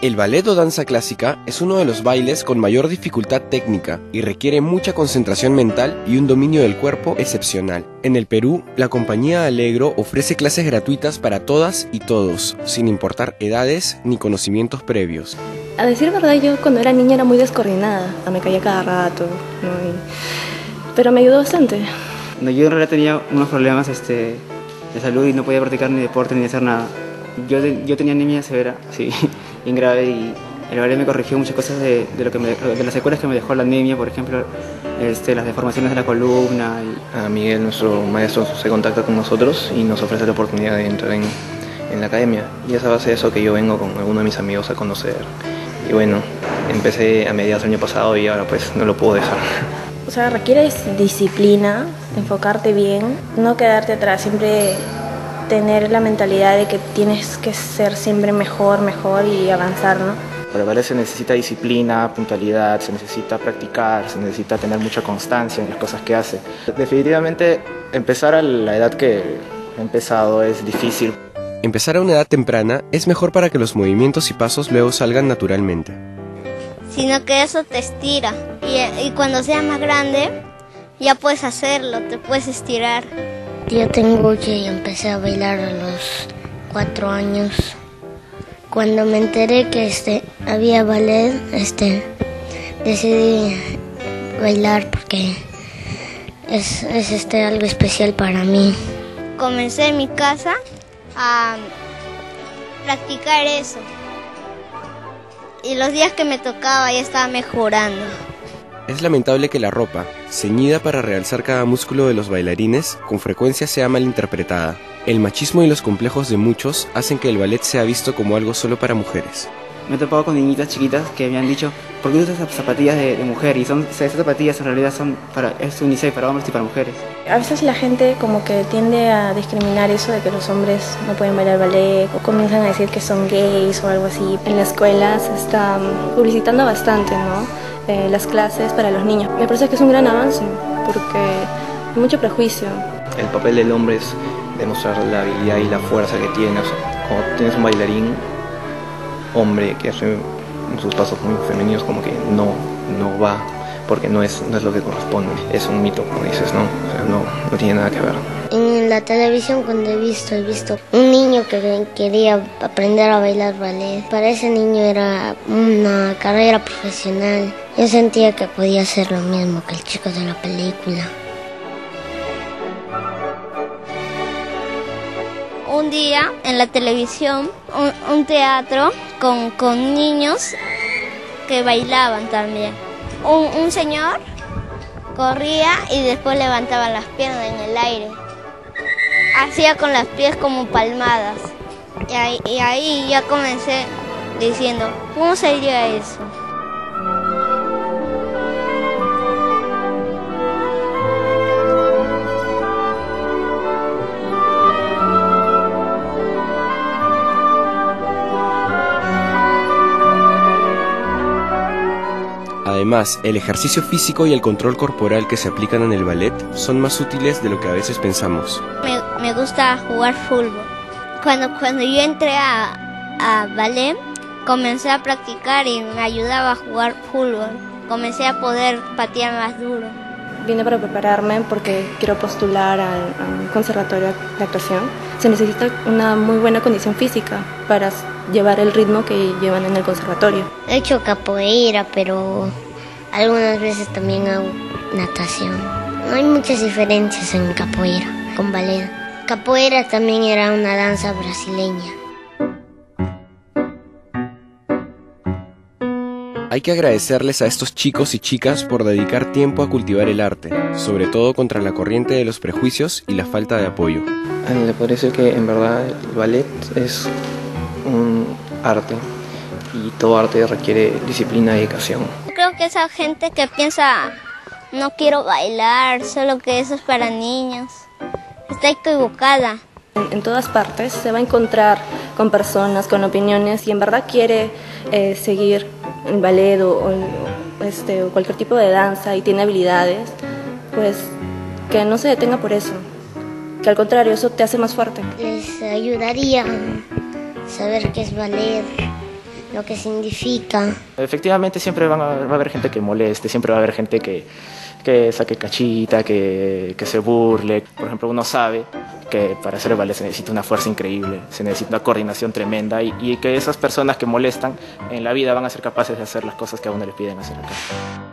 El ballet o danza clásica es uno de los bailes con mayor dificultad técnica y requiere mucha concentración mental y un dominio del cuerpo excepcional. En el Perú, la compañía Alegro ofrece clases gratuitas para todas y todos, sin importar edades ni conocimientos previos. A decir verdad, yo cuando era niña era muy descoordinada, me caía cada rato, ¿no? Pero me ayudó bastante. Yo en realidad tenía unos problemas de salud y no podía practicar ni deporte ni hacer nada. Yo tenía anemia severa, sí, bien grave, y el ballet me corrigió muchas cosas de las secuelas que me dejó la anemia, por ejemplo, las deformaciones de la columna. A Miguel, nuestro maestro, se contacta con nosotros y nos ofrece la oportunidad de entrar en la academia. Y es a base de eso que yo vengo con algunos de mis amigos a conocer. Y bueno, empecé a mediados del año pasado y ahora pues no lo puedo dejar. O sea, requiere disciplina, enfocarte bien, no quedarte atrás, siempre tener la mentalidad de que tienes que ser siempre mejor y avanzar, ¿no? Para el ballet se necesita disciplina, puntualidad, se necesita practicar, se necesita tener mucha constancia en las cosas que hace. Definitivamente, empezar a la edad que he empezado es difícil. Empezar a una edad temprana es mejor para que los movimientos y pasos luego salgan naturalmente. Sino que eso te estira y cuando seas más grande ya puedes hacerlo, te puedes estirar. Yo empecé a bailar a los 4 años. Cuando me enteré que había ballet, decidí bailar porque es algo especial para mí. Comencé en mi casa a practicar eso. Y los días que me tocaba ya estaba mejorando. Es lamentable que la ropa, ceñida para realzar cada músculo de los bailarines, con frecuencia sea malinterpretada. El machismo y los complejos de muchos hacen que el ballet sea visto como algo solo para mujeres. Me he topado con niñitas chiquitas que me han dicho, ¿por qué usas zapatillas de mujer? Y esas zapatillas en realidad es unisex para hombres y para mujeres. A veces la gente como que tiende a discriminar eso de que los hombres no pueden bailar ballet o comienzan a decir que son gays o algo así. En la escuela se está publicitando bastante, ¿no? Las clases para los niños. Me parece que es un gran avance porque hay mucho prejuicio. El papel del hombre es demostrar la habilidad y la fuerza que tiene. O sea, cuando tienes un bailarín hombre que hace sus pasos muy femeninos, como que no va, porque no es lo que corresponde. Es un mito, como dices, ¿no? O sea, no tiene nada que ver. En la televisión cuando he visto un niño que quería aprender a bailar ballet. Para ese niño era una carrera profesional. Yo sentía que podía hacer lo mismo que el chico de la película. Un día en la televisión, un teatro con niños que bailaban también. Un señor corría y después levantaba las piernas en el aire. Hacía con las pies como palmadas. Y ahí ya comencé diciendo, ¿cómo sería eso? Además, el ejercicio físico y el control corporal que se aplican en el ballet son más útiles de lo que a veces pensamos. Me gusta jugar fútbol. Cuando yo entré a ballet, comencé a practicar y me ayudaba a jugar fútbol. Comencé a poder patear más duro. Vine para prepararme porque quiero postular al conservatorio de actuación. Se necesita una muy buena condición física para llevar el ritmo que llevan en el conservatorio. He hecho capoeira, pero algunas veces también hago natación. No hay muchas diferencias en capoeira con ballet. Capoeira también era una danza brasileña. Hay que agradecerles a estos chicos y chicas por dedicar tiempo a cultivar el arte, sobre todo contra la corriente de los prejuicios y la falta de apoyo. Le parece que en verdad el ballet es un arte y todo arte requiere disciplina y dedicación. Creo que esa gente que piensa, no quiero bailar, solo que eso es para niños, está equivocada. En todas partes se va a encontrar con personas, con opiniones, y en verdad quiere seguir el ballet o cualquier tipo de danza y tiene habilidades, pues que no se detenga por eso, que al contrario, eso te hace más fuerte. Les ayudaría a saber qué es ballet, lo que significa. Efectivamente siempre va a haber gente que moleste, siempre va a haber gente que saque cachita, que se burle. Por ejemplo, uno sabe que para hacer el ballet se necesita una fuerza increíble, se necesita una coordinación tremenda y que esas personas que molestan en la vida van a ser capaces de hacer las cosas que a uno les piden hacer acá.